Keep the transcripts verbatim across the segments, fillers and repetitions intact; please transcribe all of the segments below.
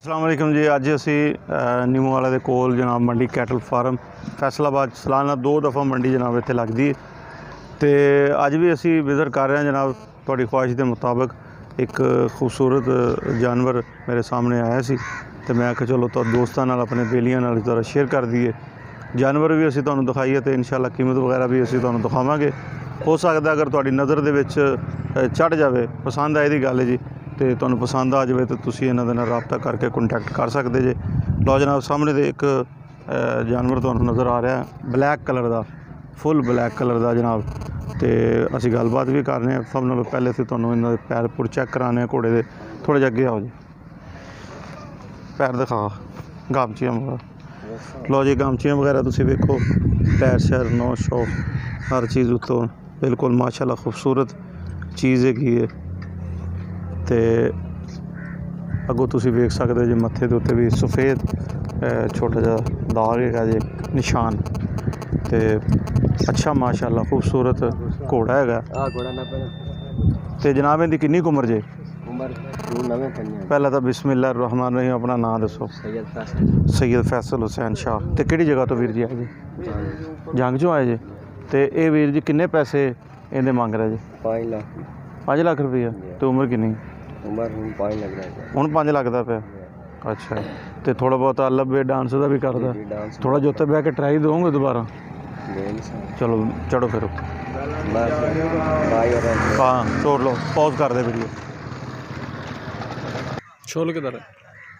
अस्सलाम वालेकुम जी। अज असी नीमू वाले दे कोल जनाब मंडी कैटल फार्म फैसलाबाद सालाना दो दफ़ा मंडी जनाब इत्थे लगदी है। तो अज भी असी विज़िट कर रहे हैं जनाब। तुहाडी ख्वाहिश के मुताबिक एक खूबसूरत जानवर मेरे सामने आया सी तो मैं आख्या चलो तो दोस्तों नाल अपने बेलियां नाल जरा शेयर कर दीए। जानवर भी असी तुहानूं दिखाईए तो इंशाअल्लाह कीमत वगैरह भी असी तुहानूं दिखावांगे। हो सकदा अगर तुहाडी नज़र दे विच चढ़ जाए पसंद आए दी गल है जी तो तुहानूं पसंद आ जाए तो तुसीं इन्हां दे नाल राबता करके कॉन्टैक्ट कर सकते जे। लो जनाब सामने दे एक जानवर तुहानूं नज़र आ रहा है ब्लैक कलर का, फुल ब्लैक कलर का जनाब। तो असी गलबात भी कर रहे हैं। सब नालों पहले असीं तुहानूं इन्हां दे पैर पुर चैक कराने घोड़े दे। थोड़े जिहा अगे आओ जी, पैर दिखा गामचियां वगैरह। लो जी गामचियां वगैरह तुसीं वेखो, पैर शैर नौ शौ हर चीज़ उत्तों बिल्कुल माशाअल्लाह खूबसूरत चीज़ हैगी है। तो अगों तुसीं वेख सकदे जी मत्थे दे उत्ते भी सफ़ेद छोटा जिहा दाग हैगा जी, निशान। तो अच्छा माशाअल्लाह खूबसूरत घोड़ा हैगा। तो जनाब इहदी किन्नी कुछ उम्र जे? पहला तो बिस्मिल्लाह रहमान रहीम अपना नाम दसो। सैयद फैसल हुसैन शाह। तो किहड़ी जगह तो वीर जी आए जी? जंग चों आए जी। तो ये वीर जी किन्ने पैसे इहदे मंग रहे जी? पाँच लाख पाँच लाख रुपया। तो उम्र किन्नी? उम्र हुण पाँच लगदा पिया। अच्छा। तो थोड़ा बहुत लब्बे डांस का भी करदा? थोड़ा जो उत्ते बह के ट्राई दोगे दोबारा? चलो चढ़ो फिर। हाँ छोड़ लो, पॉज कर दे वीडियो। छोल किधर है?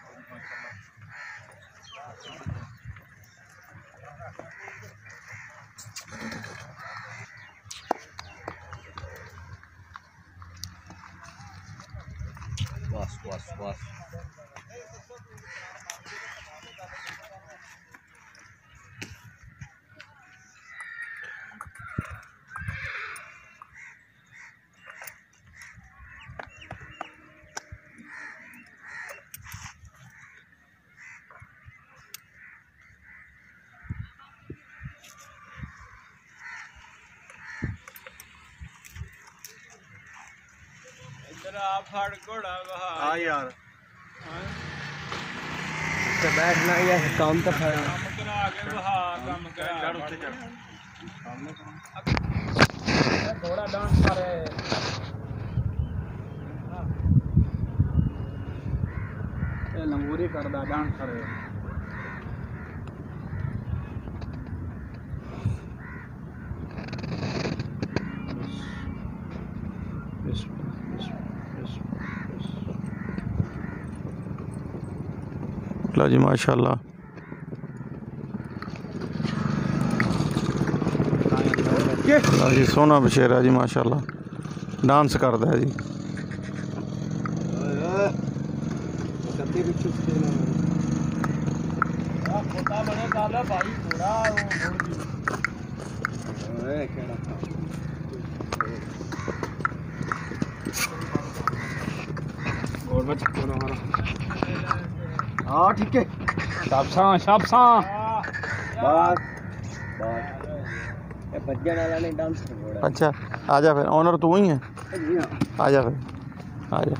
बस बस बस। आप फड़ घोड़ा वहा। हाँ यार तो बैठना या काम तो है। काम करा के वहा काम करा। चढ़ उठे चढ़। घोड़ा डांस करे। ये लंगूरी करदा डांस करे। ला जी माशाअल्लाह। ला जी सोना बशेरा जी माशाअल्लाह डांस करता है जी। हाँ ठीक है। शाबसा शाबसा बस बस। बच्चे वाला नहीं डांस कर। अच्छा आ जा फिर, ऑनर तू ही है। आ जा फिर, आ जा।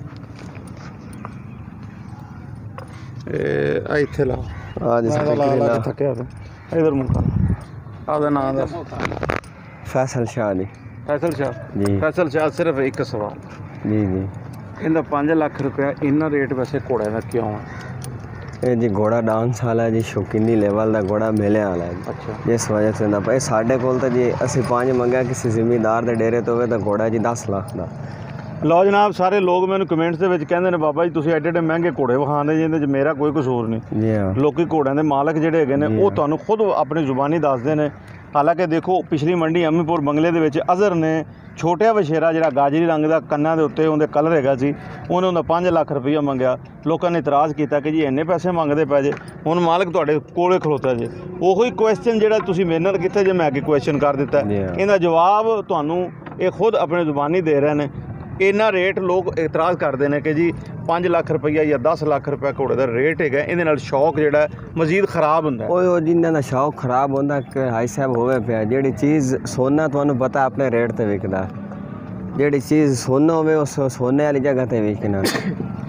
ए इत्थे ला आज ला थकिया फिर इधर मुंह कर। आपदा नाम दस। फैसल शाह जी। फैसल शाह जी। फैसल शाह सिर्फ एक सवाल जी जी। इनका पाँच लाख रुपया इन्ना रेट वैसे घोड़े का क्यों है? ये जी घोड़ा डांस वाला है जी, शौकीनी लेवल का घोड़ा मेले वाला है। अच्छा। जिस वजह से ना भाई साढ़े कोल तो जी असी पाँच मंगया किसी जिमीदार के डेरे तो वे तो घोड़ा जी दस लाख का। लो जनाब सारे लोग मैंने कमेंट्स के कहते हैं बाबा जी तुसीं एडे एडे महंगे घोड़े विखाते जिंदे च मेरा कोई कसूर नहीं। जी हाँ। लोग घोड़ों के मालक जोड़े है वो तुहानूं खुद अपनी जुबानी दसदे ने। हालांकि देखो पिछली मंडी अमीपुर बंगले दे विच अज़र ने छोटा वछेरा जिहड़ा गाजरी रंग का कन्ना के उत्ते उहदे कलर हैगा सी, उन्हें उन्हें पाँच लाख रुपया मंगया। लोगों ने इतराज़ किया कि जी इन्ने पैसे मंगते पे जे। हुण मालक तुहाडे कोले खलोता जे। उही क्वेश्चन जिहड़ा तुसीं मेरे नाल कीता जे मैं अगे क्वेश्चन कर दिता, इहदा जवाब तुहानूं ये खुद अपनी जुबानी दे रहे हैं। इन्ना रेट लोग इतराज़ करते हैं कि जी पाँच लाख रुपया या दस लाख रुपया घोड़े का रेट है, ये शौक जो मजीद खराब होंगे। वो जिन्होंने शौक खराब होंगे कि हाई साहब होवे पे जी चीज़ सोना तुहानू पता अपने रेट से विकदा, जी चीज़ सोना होवे उस सोने वाली जगह पर विकना।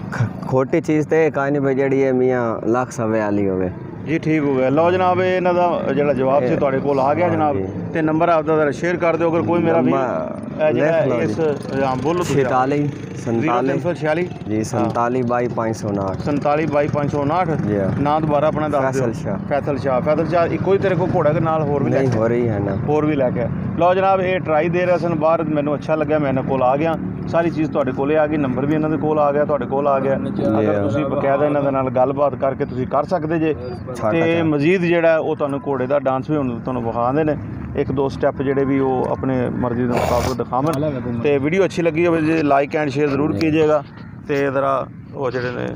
खोटी चीज़ तो कहीं नहीं भाई जी मियाँ लाख सवे वाली होवे जी ठीक हो गया। लो जनाब इन्हों का जो जवाब से तुहाडे कोल आ गया जनाब तो नंबर आपका जरा शेयर कर दो अगर कोई मेरा भी इस हाँ बोलो छिताली संताली तीन सौ छियाली जी संताली बाई पाँच सौ उनाहठ संताली बाई पाँच सौ उनाहठ ना दोबारा अपना दस फैसल शाह फैसल शाह फैसल शाह इको ही तेरे को घोड़ा के नाल होर भी नहीं हो रही है ना होर भी लैके लो जनाब ये ट्राई दे रहे सन बाहर मैनू अच्छा लग्या मैं इन्होंने कोल आ गया सारी चीज़ तुहाडे कोले आ गई नंबर भी इन्होंने कोल आ गया तुहाडे कोल आ गया अगर तुसीं बकायदा इन्हों दे नाल गलबात करके तुसीं कर सकते जे ते मजीद जिहड़ा वो तुहानूं घोड़े दा डांस भी हुण तुहानूं विखांदे ने एक दो स्टैप जिहड़े भी वो अपने मर्जी के मुताबिक दिखावन ते वीडियो अच्छी लगी हो जे लाइक एंड शेयर ज़रूर कीजिएगा ते ज़रा वो जिहड़े ने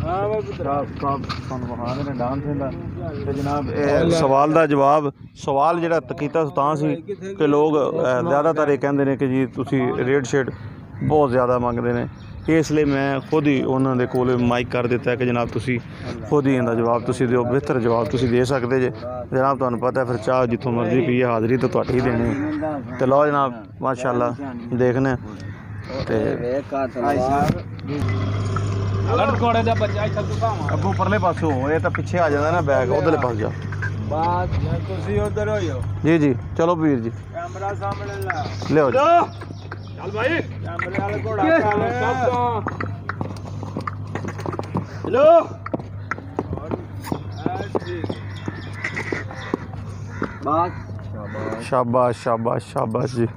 डांस ते जनाब सवाल का जवाब सवाल जिहड़ा कीता तां सी कि लोग ज़्यादातर ये कहंदे ने कि जी तुसीं रेट शेट बहुत ज़्यादा मंगते हैं इसलिए मैं खुद ही उन्होंने कोल माइक कर दिता है कि जनाब तुसी खुद ही इनका जवाब तुसी दिओ बेहतर जवाब तुसी दे सकते जे जनाब तुहानूं पता है फिर चाह जितों मर्जी पी हाज़री तो तुहाडी ही देनी तो लो जनाब माशाअल्लाह देखने ते अबू परले पासों ये तो पिछे आ जाता ना बैग उधरले पास जाओ जी जी चलो वीर जी लियो चल भाई हेलो शाबाश शाबाश शाबाश जी।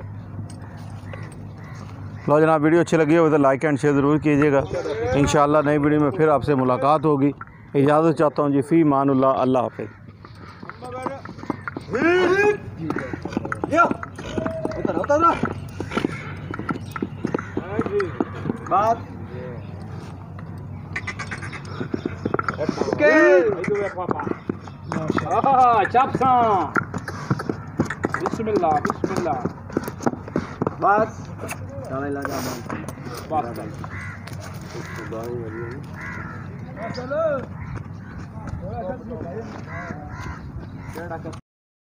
लो जनाब वीडियो अच्छी लगी हो तो लाइक एंड शेयर ज़रूर कीजिएगा इंशाअल्लाह नई वीडियो में फिर आपसे मुलाकात होगी इजाज़त चाहता हूँ जी फ़ी मानुल्लाह अल्लाह हाफ़िज़। बात ओके चापसा बिस्मिल्लाह बिस्मिल्लाह बात चले लगा बात चलो